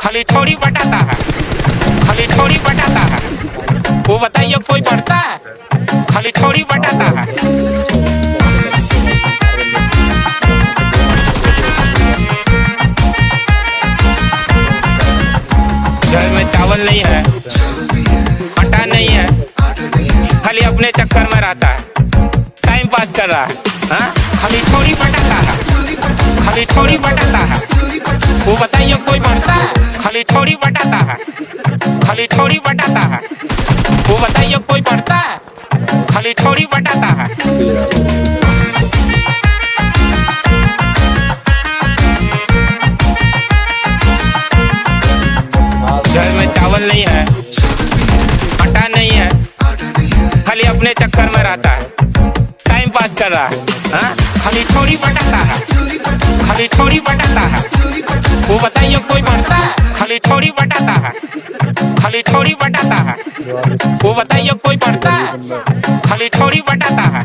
खाली छोड़ी बटाता है, खाली छोड़ी बटाता है। वो बताइए कोई पढ़ता है? खाली छोड़ी बटाता है। घर में चावल नहीं है, आटा नहीं है, खाली अपने चक्कर में रहता है, टाइम पास कर रहा है। हाँ? खाली छोड़ी बटाता है, खाली छोड़ी बटाता है। वो बताइए कोई पढ़ता है? खाली छोड़ी बटाता है, खाली छोड़ी बटाता है। वो बताइए कोई पढ़ता है? खाली छोड़ी बटाता है। घर में चावल नहीं है, आटा नहीं है, खाली अपने चक्कर में रहता है, टाइम पास कर रहा है। हाँ? खाली छोड़ी बटाता है, खाली छोड़ी बटाता है। वो बताइए कोई पढ़ता है? खाली छोड़ी बटाता है, खाली छोड़ी बटाता है। वो बताइए कोई पढ़ता है? खाली छोड़ी बटाता है।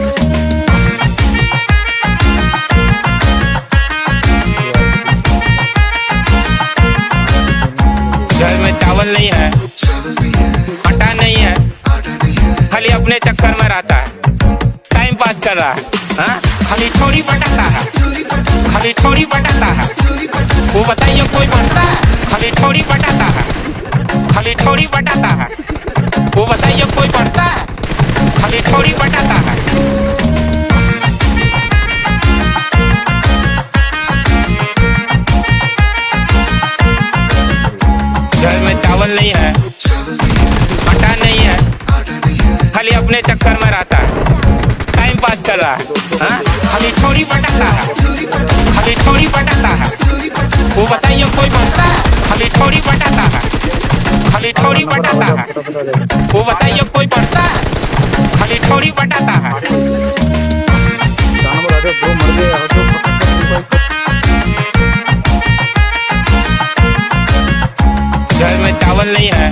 घर में चावल नहीं है, आटा नहीं है, खाली अपने चक्कर में रहता है, टाइम पास कर रहा है। हाँ? खाली छोड़ी बटाता है, खाली छोड़ी बटाता है। वो बताइए कोई पढ़ता है? खाली छोड़ी बटाता है, खाली छोड़ी बटाता है। वो बताइए कोई पढ़ता है? खाली छोड़ी बटाता है। घर में चावल नहीं है, आटा नहीं है, खाली अपने चक्कर में रहता है, टाइम पास कर रहा है। हाँ? खाली छोड़ी बटाता है, खाली छोड़ी बटाता है। वो बताइए कोई पढ़ता है? खाली छोड़ी बटाता है, खाली छोड़ी बटाता है। वो बताइए कोई पढ़ता है? खाली छोड़ी बटाता है। घर में चावल नहीं है,